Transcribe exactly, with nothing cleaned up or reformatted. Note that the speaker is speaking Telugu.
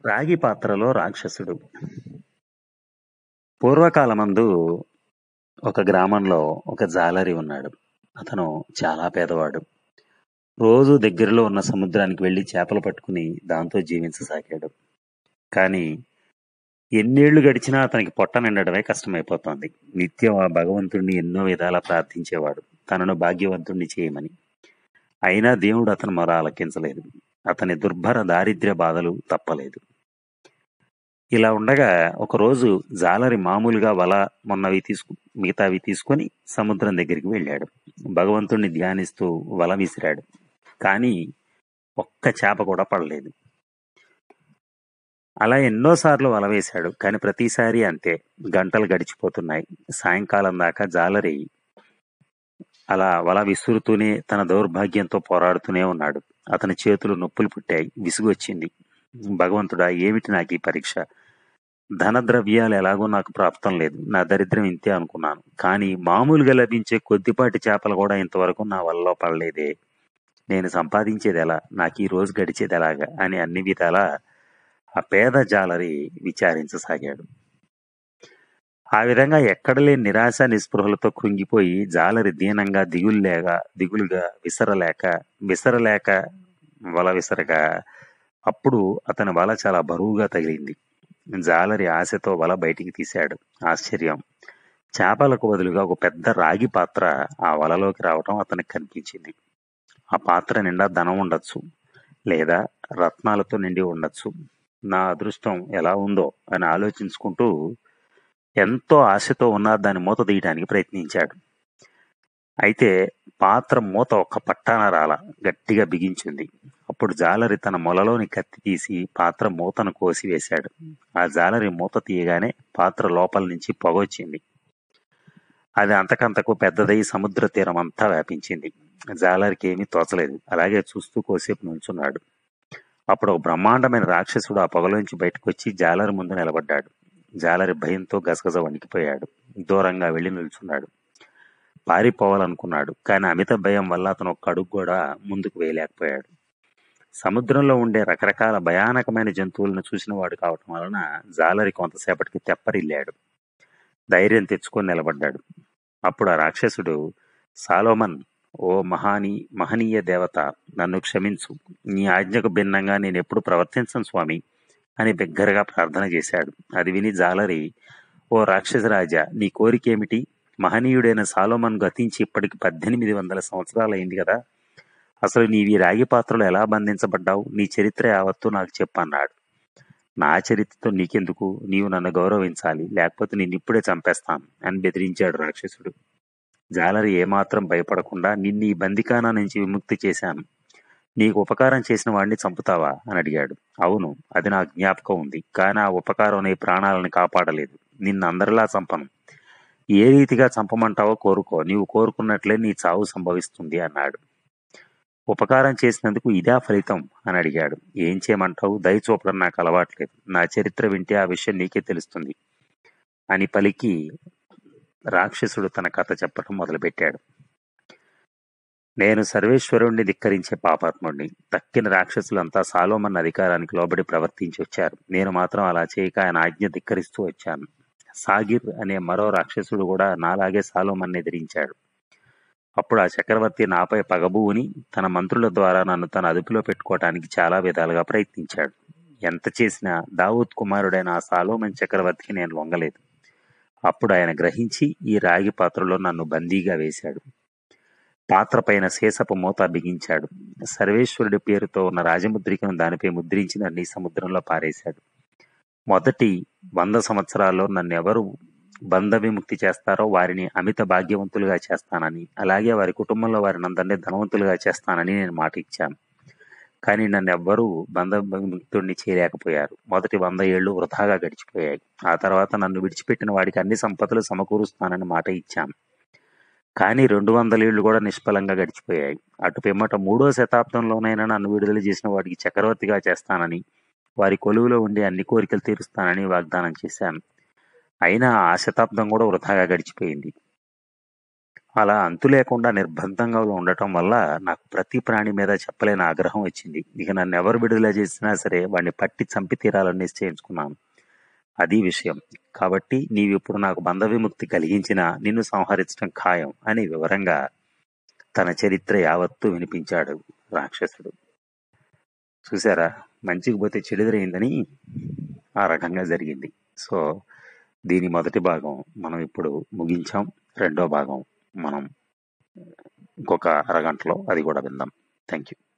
రాగి పాత్రలో రాక్షసుడు. పూర్వకాలమందు ఒక గ్రామంలో ఒక జాలరి ఉన్నాడు. అతను చాలా పేదవాడు. రోజూ దగ్గరలో ఉన్న సముద్రానికి వెళ్లి చేపలు పట్టుకుని దాంతో జీవించసాగాడు. కానీ ఎన్నేళ్లు గడిచినా అతనికి పొట్ట నిండడమే కష్టమైపోతోంది. నిత్యం ఆ భగవంతుణ్ణి ఎన్నో విధాలా ప్రార్థించేవాడు, తనను భాగ్యవంతుణ్ణి చేయమని. అయినా దేవుడు అతను మొర ఆలకించలేదు. అతని దుర్భర దారిద్ర్య బాధలు తప్పలేదు. ఇలా ఉండగా ఒకరోజు జాలరి మామూలుగా వల మొన్నవి తీసుకు మిగతావి తీసుకొని సముద్రం దగ్గరికి వెళ్ళాడు. భగవంతుణ్ణి ధ్యానిస్తూ వల విసిరాడు. కానీ ఒక్క చేప కూడా పడలేదు. అలా ఎన్నోసార్లు వల వేశాడు. కానీ ప్రతిసారి అంతే. గంటలు గడిచిపోతున్నాయి. సాయంకాలం దాకా జాలరి అలా వల విసురుతూనే తన దౌర్భాగ్యంతో పోరాడుతూనే ఉన్నాడు. అతని చేతులు నొప్పులు పుట్టాయి. విసుగు వచ్చింది. భగవంతుడా, ఏమిటి నాకు ఈ పరీక్ష? ధన ద్రవ్యాలు ఎలాగో నాకు ప్రాప్తం లేదు. నా దరిద్రం ఇంతే అనుకున్నాను. కానీ మామూలుగా లభించే కొద్దిపాటి చేపలు కూడా ఇంతవరకు నా వలలో పడలేదే. నేను సంపాదించేది ఎలా? నాకు ఈ రోజు గడిచేది ఎలాగా అని అన్ని విధాలా ఆ పేద జాలరి విచారించసాగాడు. ఆ విధంగా ఎక్కడలేని నిరాశ నిస్పృహలతో కృంగిపోయి జాలరి దీనంగా దిగులులేక దిగులుగా విసరలేక విసరలేక వల విసరగా అప్పుడు అతని వల చాలా బరువుగా తగిలింది. జాలరి ఆశతో వల బయటికి తీశాడు. ఆశ్చర్యం! చేపలకు బదులుగా ఒక పెద్ద రాగి పాత్ర ఆ వలలోకి రావటం అతనికి కనిపించింది. ఆ పాత్ర నిండా ధనం ఉండొచ్చు, లేదా రత్నాలతో నిండి ఉండొచ్చు. నా అదృష్టం ఎలా ఉందో అని ఆలోచించుకుంటూ ఎంతో ఆశతో ఉన్న దాని మూత తీయడానికి ప్రయత్నించాడు. అయితే పాత్ర మూత ఒక్క పట్టాన రాల, గట్టిగా బిగించింది. అప్పుడు జాలరి తన మొలలోని కత్తి తీసి పాత్ర మూతను కోసివేశాడు. ఆ జాలరి మూత తీయగానే పాత్ర లోపల నుంచి పొగొచ్చింది. అది అంతకంతకు పెద్దదై సముద్ర తీరం అంతా వ్యాపించింది. జాలరికి ఏమీ తోచలేదు. అలాగే చూస్తూ కోసేపు నుంచున్నాడు. అప్పుడు ఒక బ్రహ్మాండమైన రాక్షసుడు ఆ పొగలోంచి బయటకు వచ్చి జాలరి ముందు నిలబడ్డాడు. జాలరి భయంతో గసగస వణికిపోయాడు. దూరంగా వెళ్లి నిల్చున్నాడు. పారిపోవాలనుకున్నాడు. కానీ అమిత భయం వల్ల అతను ఒక్క అడుగు కూడా ముందుకు వేయలేకపోయాడు. సముద్రంలో ఉండే రకరకాల భయానకమైన జంతువులను చూసిన వాడు కావటం వలన జాలరి కొంతసేపటికి తెప్పరిల్లాడు. ధైర్యం తెచ్చుకొని నిలబడ్డాడు. అప్పుడు ఆ రాక్షసుడు, సాలోమన్, ఓ మహాని మహనీయ దేవత, నన్ను క్షమించు. నీ ఆజ్ఞకు భిన్నంగా నేను ఎప్పుడు ప్రవర్తించను స్వామి అని బిగ్గరగా ప్రార్థన చేశాడు. అది విని జాలరి, ఓ రాక్షసరాజా, నీ కోరికేమిటి? మహనీయుడైన సాలోమన్ గతించి ఇప్పటికి పద్దెనిమిది వందల సంవత్సరాలైంది కదా. అసలు నీవి రాగి పాత్రలో ఎలా బంధించబడ్డావు? నీ చరిత్ర యావత్తూ నాకు చెప్పన్నాడు. నా చరిత్రతో నీకెందుకు? నీవు నన్ను గౌరవించాలి, లేకపోతే నిన్నిప్పుడే చంపేస్తాను అని బెదిరించాడు రాక్షసుడు. జాలరి ఏమాత్రం భయపడకుండా, నిన్ను ఈ బందికానా నుంచి విముక్తి చేశాను. నీకు ఉపకారం చేసిన వాడిని చంపుతావా అని అడిగాడు. అవును, అది నాకు జ్ఞాపకం ఉంది. కానీ ఆ ఉపకారం నీ ప్రాణాలను కాపాడలేదు. నిన్ను అందరిలా చంపను. ఏ రీతిగా చంపమంటావో కోరుకో. నీవు కోరుకున్నట్లే నీ చావు సంభవిస్తుంది అన్నాడు. ఉపకారం చేసినందుకు ఇదా ఫలితం అని అడిగాడు. ఏం చేయమంటావు? దయ చూపడం నాకు అలవాట్లేదు. నా చరిత్ర వింటే ఆ విషయం నీకే తెలుస్తుంది అని పలికి రాక్షసుడు తన కథ చెప్పడం మొదలుపెట్టాడు. నేను సర్వేశ్వరుణ్ణి ధిక్కరించే పాపాత్ముడిని. తక్కిన రాక్షసులంతా సాలోమన్ అధికారానికి లోబడి ప్రవర్తించి వచ్చారు. నేను మాత్రం అలా చేయక ఆయన ఆజ్ఞ ధిక్కరిస్తూ వచ్చాను. సాగిర్ అనే మరో రాక్షసుడు కూడా నాలాగే సాలోమన్ ఎదిరించాడు. అప్పుడు ఆ చక్రవర్తి నాపై పగబూని తన మంత్రుల ద్వారా నన్ను తన అదుపులో పెట్టుకోవటానికి చాలా విధాలుగా ప్రయత్నించాడు. ఎంత చేసినా దావూద్ కుమారుడైన ఆ సాలోమన్ చక్రవర్తికి నేను లొంగలేదు. అప్పుడు ఆయన గ్రహించి ఈ రాగి పాత్రలో నన్ను బందీగా వేశాడు. పాత్ర పైన శేషపు మూత బిగించాడు. సర్వేశ్వరుడి పేరుతో ఉన్న రాజముద్రికను దానిపై ముద్రించి నన్ను ఈ సముద్రంలో పారేశాడు. మొదటి వంద సంవత్సరాల్లో నన్ను ఎవరు బంధ విముక్తి చేస్తారో వారిని అమిత భాగ్యవంతులుగా చేస్తానని, అలాగే వారి కుటుంబంలో వారిని అందరినీ ధనవంతులుగా చేస్తానని నేను మాట ఇచ్చాను. కానీ నన్ను ఎవ్వరూ బంధ విముక్తుడిని చేయలేకపోయారు. మొదటి వంద ఏళ్లు వృధాగా గడిచిపోయాయి. ఆ తర్వాత నన్ను విడిచిపెట్టిన వాడికి అన్ని సంపదలు సమకూరుస్తానని మాట ఇచ్చాను. కానీ రెండు వందల ఏళ్లు కూడా నిష్ఫలంగా గడిచిపోయాయి. అటు పిమ్మట మూడో శతాబ్దంలోనైనా నన్ను విడుదల చేసిన వాడికి చక్రవర్తిగా చేస్తానని, వారి కొలువులో ఉండి అన్ని కోరికలు తీరుస్తానని వాగ్దానం చేశాను. అయినా ఆ శతాబ్దం కూడా వృధాగా గడిచిపోయింది. అలా అంతు లేకుండా నిర్బంధంగా ఉండటం వల్ల నాకు ప్రతి ప్రాణి మీద చెప్పలేని ఆగ్రహం వచ్చింది. ఇక నన్ను ఎవరు విడుదల చేసినా సరే వాడిని పట్టి చంపి తీరాలని నిశ్చయించుకున్నాను. అది విషయం. కాబట్టి నీవిప్పుడు నాకు బంధ విముక్తి కలిగించినా నిన్ను సంహరించడం ఖాయం అని వివరంగా తన చరిత్ర యావత్తూ వినిపించాడు రాక్షసుడు. చూసారా, మంచికి పోతే చెడుదరైందని ఆ రకంగా జరిగింది. సో దీని మొదటి భాగం మనం ఇప్పుడు ముగించాం. రెండో భాగం మనం ఇంకొక అరగంటలో అది కూడా విందాం. Thank you.